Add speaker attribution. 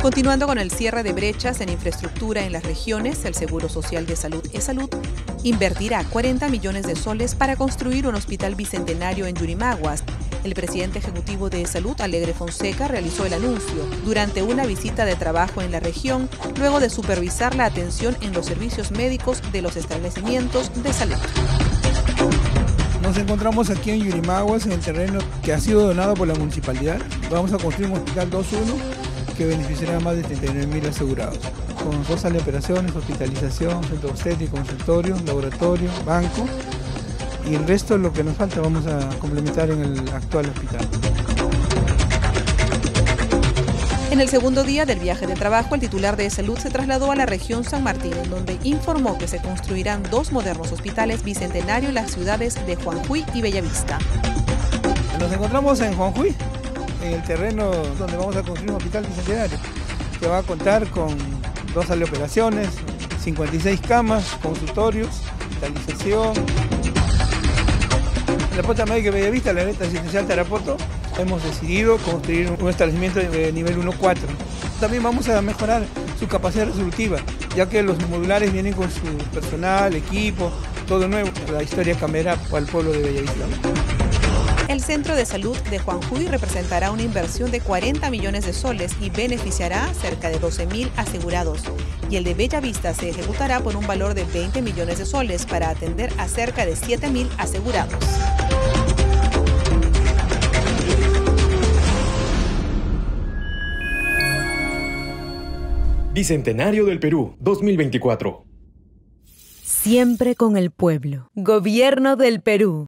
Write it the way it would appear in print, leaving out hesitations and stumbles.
Speaker 1: Continuando con el cierre de brechas en infraestructura en las regiones, el Seguro Social de Salud, E-Salud, invertirá 40 millones de soles para construir un hospital bicentenario en Yurimaguas. El presidente ejecutivo de E-Salud, Alegre Fonseca, realizó el anuncio durante una visita de trabajo en la región, luego de supervisar la atención en los servicios médicos de los establecimientos de salud.
Speaker 2: Nos encontramos aquí en Yurimaguas, en el terreno que ha sido donado por la municipalidad. Vamos a construir un hospital 2-1 que beneficiará a más de 39.000 asegurados, con 2 salas de operaciones, hospitalización, centro obstétrico, consultorio, laboratorio, banco, y el resto, lo que nos falta, vamos a complementar en el actual hospital.
Speaker 1: En el segundo día del viaje de trabajo, el titular de E-Salud se trasladó a la región San Martín, en donde informó que se construirán 2 modernos hospitales bicentenarios en las ciudades de Juanjuy y Bellavista.
Speaker 2: Nos encontramos en Juanjuy, en el terreno donde vamos a construir un hospital bicentenario, que va a contar con 2 salas de operaciones, 56 camas, consultorios, hospitalización. En la Posta Médica de Bellavista, la Red Asistencial Tarapoto, hemos decidido construir un establecimiento de nivel 1-4. También vamos a mejorar su capacidad resolutiva, ya que los modulares vienen con su personal, equipo, todo nuevo. La historia cambiará para el pueblo de Bellavista.
Speaker 1: El Centro de Salud de Juanjuy representará una inversión de 40 millones de soles y beneficiará a cerca de 12.000 asegurados. Y el de Bellavista se ejecutará por un valor de 20 millones de soles para atender a cerca de 7.000 asegurados.
Speaker 3: Bicentenario del Perú, 2024.
Speaker 4: Siempre con el pueblo. Gobierno del Perú.